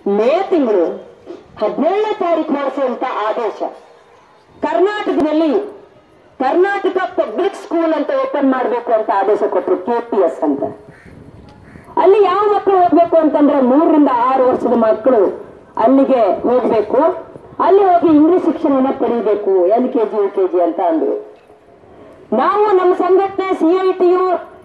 ಮೇ ತಿಂಗಳು 17ನೇ ತಾರೀಕು ಮಾಡಿಸುವಂತ ಆದೇಶ. ಕರ್ನಾಟಕದಲ್ಲಿ ಕರ್ನಾಟಕ ಪಬ್ಲಿಕ್ ಸ್ಕೂಲ್ ಅಂತ ಓಪನ್ ಮಾಡಬೇಕು ಅಂತ ಆದೇಶ ಕೊಟ್ಟರು, KPS ಅಂತ. ಅಲ್ಲಿ ಯಾವ ಮಕ್ಕಳು ಹೋಗ್ಬೇಕು ಅಂತಂದ್ರೆ 3 ರಿಂದ 6 ವರ್ಷದ ಮಕ್ಕಳು ಅಲ್ಲಿಗೆ ಹೋಗ್ಬೇಕು. ಅಲ್ಲಿ ಹೋಗಿ ಇಂಗ್ಲಿಷ್ ಶಿಕ್ಷಣವನ್ನ ಪಡೆಯಬೇಕು, LKG UKG ಅಂತ ಅಂದ್ರು. ನಾವು ನಮ್ಮ ಸಂಘಟನೆ CITU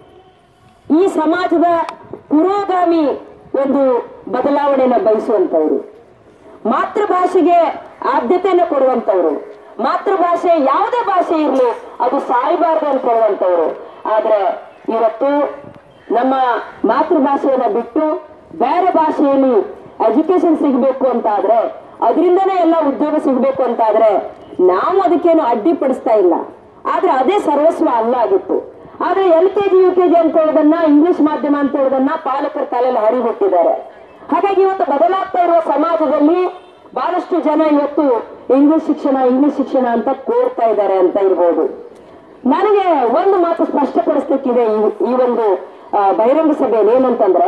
ಈ ಸಮಾಜದ ಪುರೋಗಾಮಿ ಒಂದು ಬದಲಾವಣೆಯನ್ನು ಬಯಸುವಂತವ್ರು, ಮಾತೃಭಾಷೆಗೆ ಆದ್ಯತೆಯನ್ನು ಕೊಡುವಂತವ್ರು, ಮಾತೃಭಾಷೆ ಯಾವುದೇ ಭಾಷೆ ಇರಲಿ ಅದು ಸಾಯಬಾರದು ಅಂತ ಹೇಳುವಂತವ್ರು. ಆದ್ರೆ ಇವತ್ತು ನಮ್ಮ ಮಾತೃಭಾಷೆಯನ್ನ ಬಿಟ್ಟು ಬೇರೆ ಭಾಷೆಯಲ್ಲಿ ಎಜುಕೇಶನ್ ಸಿಗಬೇಕು ಅಂತ ಆದ್ರೆ, ಅದರಿಂದನೇ ಎಲ್ಲ ಉದ್ಯೋಗ ಸಿಗಬೇಕು ಅಂತ ಆದ್ರೆ ನಾವು ಅದಕ್ಕೇನು ಅಡ್ಡಿಪಡಿಸ್ತಾ ಇಲ್ಲ. ಆದ್ರೆ ಅದೇ ಸರ್ವಸ್ವ ಅಲ್ಲ ಆಗಿತ್ತು. ಆದ್ರೆ LKG UKG ಅಂತ ಹೇಳೋದನ್ನ, ಇಂಗ್ಲಿಷ್ ಮಾಧ್ಯಮ ಅಂತ ಹೇಳೋದನ್ನ ಪಾಲಕರ ತಲೆಯಲ್ಲಿ ಹರಿಬಿಟ್ಟಿದ್ದಾರೆ. ಹಾಗಾಗಿ ಇವತ್ತು ಬದಲಾಗ್ತಾ ಇರುವ ಸಮಾಜದಲ್ಲಿ ಬಹಳಷ್ಟು ಜನ ಇವತ್ತು ಇಂಗ್ಲಿಷ್ ಶಿಕ್ಷಣ ಅಂತ ಕೋರ್ತಾ ಇದ್ದಾರೆ ಅಂತ ಇರ್ಬೋದು. ನನಗೆ ಒಂದು ಮಾತು ಸ್ಪಷ್ಟಪಡಿಸ್ಲಿಕ್ಕಿದೆ ಈ ಒಂದು ಬಹಿರಂಗ ಸಭೆಯಲ್ಲಿ, ಏನಂತಂದ್ರೆ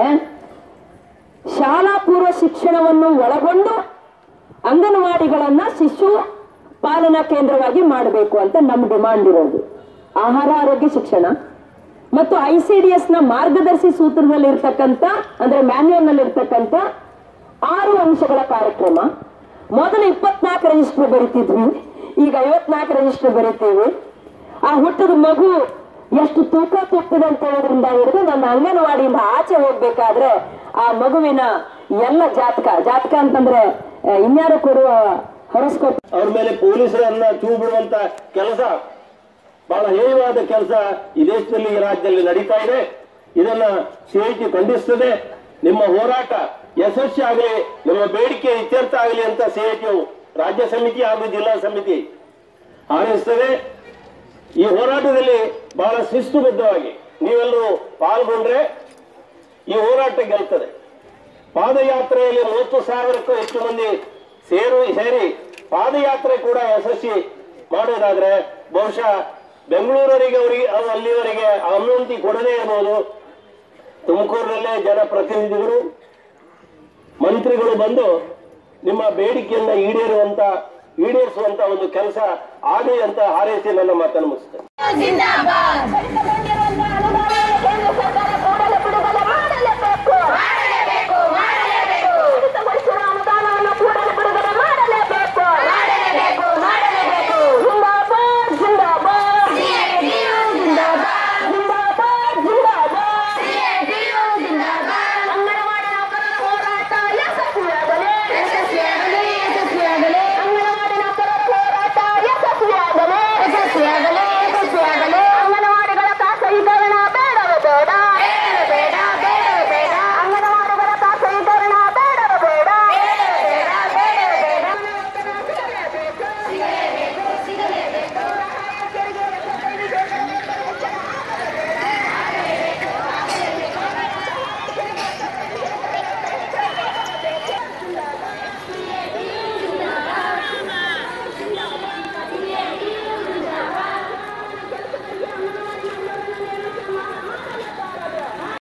ಶಾಲಾ ಪೂರ್ವ ಶಿಕ್ಷಣವನ್ನು ಒಳಗೊಂಡು ಅಂಗನವಾಡಿಗಳನ್ನ ಶಿಶು ಪಾಲನಾ ಕೇಂದ್ರವಾಗಿ ಮಾಡಬೇಕು ಅಂತ ನಮ್ಮ ಡಿಮಾಂಡ್ ಇರೋದು. ಆಹಾರ ಆರೋಗ್ಯ ಶಿಕ್ಷಣ ಮತ್ತು ICDS ನ ಮಾರ್ಗದರ್ಶಿ ಸೂತ್ರದಲ್ಲಿ ಇರ್ತಕ್ಕಂಥ, ಅಂದ್ರೆ ಮ್ಯಾನ್ಯುಯಲ್ ನಲ್ಲಿ ಇರ್ತಕ್ಕಂಥ 6 ಅಂಶಗಳ ಕಾರ್ಯಕ್ರಮ. ಮೊದಲು 24 ರಿಜಿಸ್ಟರ್ ಬರೀತಿದ್ವಿ, ಈಗ 54 ರಿಜಿಸ್ಟರ್ ಬರೀತೀವಿ. ಆ ಹುಟ್ಟದ ಮಗು ಎಷ್ಟು ತೂಕ ತೂಗ್ತದೆ ಅಂತ ಹೇಳೋದ್ರಿಂದ ಹಿಡಿದು ನನ್ನ ಅಂಗನವಾಡಿಯಿಂದ ಆಚೆ ಹೋಗ್ಬೇಕಾದ್ರೆ ಆ ಮಗುವಿನ ಎಲ್ಲ ಜಾತಕ ಅಂತಂದ್ರೆ ಇನ್ಯಾರು ಕೊಡುವ ಹೊರಸ್ಕೋಪ್, ಅವ್ರ ಮೇಲೆ ಪೊಲೀಸರನ್ನ ಚೂ ಬಿಡುವಂತ ಕೆಲಸ, ಬಹಳ ಹೇಯವಾದ ಕೆಲಸ ಈ ದೇಶದಲ್ಲಿ, ಈ ರಾಜ್ಯದಲ್ಲಿ ನಡೀತಾ ಇದೆ. ಇದನ್ನ CIT ಖಂಡಿಸ್ತದೆ. ನಿಮ್ಮ ಹೋರಾಟ ಯಶಸ್ವಿ ಆಗಲಿ, ನಿಮ್ಮ ಬೇಡಿಕೆ ಇತ್ಯರ್ಥ ಆಗಲಿ ಅಂತ CIT ರಾಜ್ಯ ಸಮಿತಿ ಹಾಗೂ ಜಿಲ್ಲಾ ಸಮಿತಿ ಹಾರೈಸ್ತದೆ. ಈ ಹೋರಾಟದಲ್ಲಿ ಬಹಳ ಶಿಸ್ತುಬದ್ಧವಾಗಿ ನೀವೆಲ್ಲರೂ ಪಾಲ್ಗೊಂಡ್ರೆ ಈ ಹೋರಾಟ ಗೆಲ್ತದೆ. ಪಾದಯಾತ್ರೆಯಲ್ಲಿ 30,000ಕ್ಕೂ ಹೆಚ್ಚು ಮಂದಿ ಸೇರಿ ಪಾದಯಾತ್ರೆ ಕೂಡ ಯಶಸ್ವಿ ಮಾಡೋದಾದ್ರೆ ಬಹುಶಃ ಬೆಂಗಳೂರವರಿಗೆ ಅಲ್ಲಿವರೆಗೆ ಅನುಮತಿ ಕೊಡದೇ ಇರಬಹುದು. ತುಮಕೂರಿನಲ್ಲೇ ಜನಪ್ರತಿನಿಧಿಗಳು ಮಂತ್ರಿಗಳು ಬಂದು ನಿಮ್ಮ ಬೇಡಿಕೆಯನ್ನ ಈಡೇರಿಸುವಂತ ಒಂದು ಕೆಲಸ ಆಗಲಿ ಅಂತ ಹಾರೈಸಿ ನನ್ನ ಮಾತನ್ನು ಮುಗಿಸ್ತೇನೆ.